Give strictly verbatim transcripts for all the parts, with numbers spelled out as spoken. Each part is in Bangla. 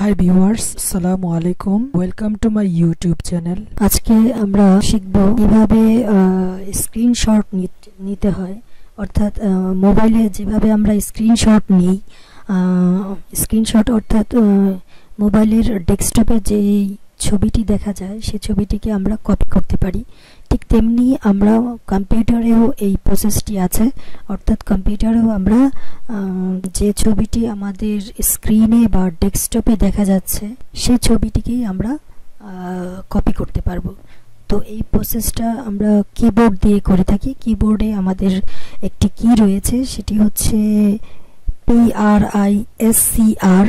হাই ভিউয়ার্স, আসসালামু আলাইকুম। Welcome to my YouTube channel. আজকে আমরা শিখব কিভাবে স্ক্রিনশট নিতে হয়, অর্থাৎ মোবাইলে যেভাবে আমরা স্ক্রিনশট নিই, স্ক্রিনশট অর্থাৎ মোবাইলের ডেস্কটপে যে ছবিটি দেখা যায় সেই ছবিটিকে আমরা কপি করতে পারি। ঠিক তেমনি আমরা কম্পিউটারেও এই প্রসেসটি আছে, অর্থাৎ কম্পিউটারেও আমরা যে ছবিটি আমাদের স্ক্রিনে বা ডেস্কটপে দেখা যাচ্ছে সেই ছবিটিকেই আমরা কপি করতে পারবো। তো এই প্রসেসটা আমরা কিবোর্ড দিয়ে করে থাকি। কিবোর্ডে আমাদের একটি কি রয়েছে, সেটি হচ্ছে P R I S C R,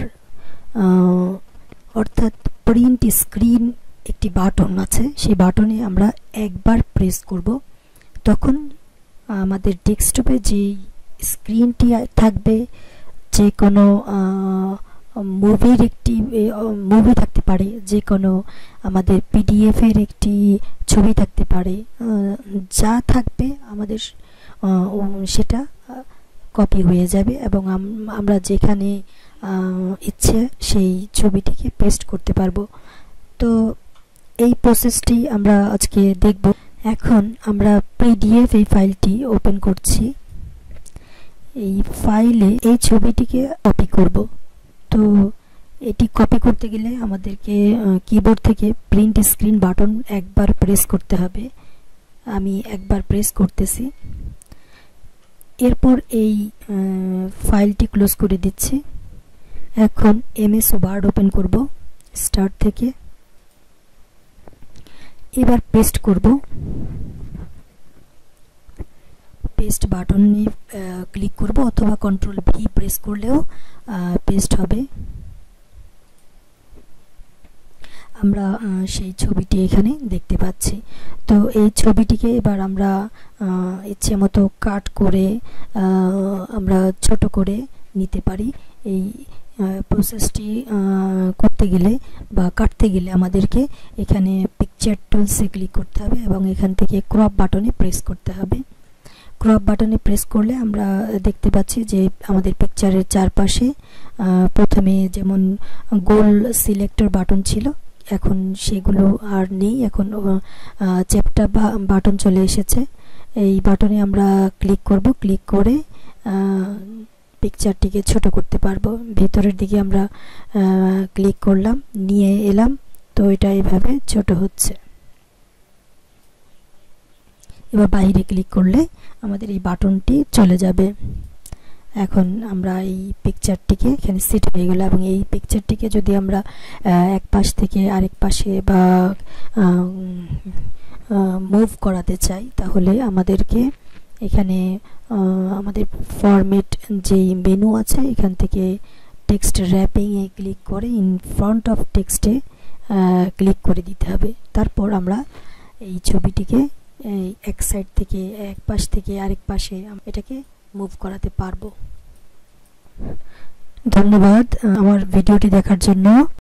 অর্থাৎ প্রিন্ট স্ক্রিন একটি বাটন আছে। সেই বাটনে আমরা একবার প্রেস করব, তখন আমাদের ডেস্কটপে যে স্ক্রিনটি থাকবে, যে কোনো মুভির একটি মুভি থাকতে পারে, যে কোনো আমাদের পিডিএফ এর একটি ছবি থাকতে পারে, যা থাকবে আমাদের সেটা কপি হয়ে যাবে এবং আমরা যেখানে ইচ্ছে সেই ছবিটিকে পেস্ট করতে পারবো। তো এই প্রসেসটি আমরা আজকে দেখব। এখন আমরা পিডিএফ এই ফাইলটি ওপেন করছি। এই ফাইলে এই ছবিটিকে কপি করব। তো এটি কপি করতে গেলে আমাদেরকে কিবোর্ড থেকে প্রিন্ট স্ক্রিন বাটন একবার প্রেস করতে হবে। আমি একবার প্রেস করতেছি। এরপর এই ফাইলটি ক্লোজ করে দিচ্ছি। এখন এমএস ওয়ার্ড ওপেন করব স্টার্ট থেকে। এবার পেস্ট করব। পেস্ট বাটনে ক্লিক করব অথবা কন্ট্রোল ভি প্রেস করলেও পেস্ট হবে। আমরা সেই ছবিটি এখানে দেখতে পাচ্ছি। তো এই ছবিটিকে এবার আমরা ইচ্ছে মতো কাট করে আমরা ছোট করে নিতে পারি। এই প্রসেসটি করতে গেলে বা কাটতে গেলে আমাদেরকে এখানে পিকচার টুলসে ক্লিক করতে হবে এবং এখান থেকে ক্রপ বাটনে প্রেস করতে হবে। ক্রপ বাটনে প্রেস করলে আমরা দেখতে পাচ্ছি যে আমাদের পিকচারের চারপাশে প্রথমে যেমন গোল সিলেক্টর বাটন ছিল, এখন সেগুলো আর নেই, এখন চ্যাপ্টা বাটন চলে এসেছে। এই বাটনে আমরা ক্লিক করব। ক্লিক করে পিকচারটিকে ছোট করতে পারবো। ভেতরের দিকে আমরা ক্লিক করলাম, নিয়ে এলাম, তো এটা এইভাবে ছোট হচ্ছে। এবার বাইরে ক্লিক করলে আমাদের এই বাটনটি চলে যাবে। এখন আমরা এই পিকচারটিকে এখানে সেট হয়ে গেল এবং এই পিকচারটিকে যদি আমরা এক পাশ থেকে আরেক পাশে বা মুভ করাতে চাই, তাহলে আমাদেরকে এখানে আমাদের ফরম্যাট যেই মেনু আছে এখান থেকে টেক্সট র্যাপিং এ ক্লিক করে ইন ফ্রন্ট অফ টেক্সটে ক্লিক করে দিতে হবে। তারপর আমরা এই ছবিটিকে এক সাইড থেকে এক পাশ থেকে আরেক পাশে এটাকে মুভ করাতে পারবো। ধন্যবাদ আমার ভিডিওটি দেখার জন্য।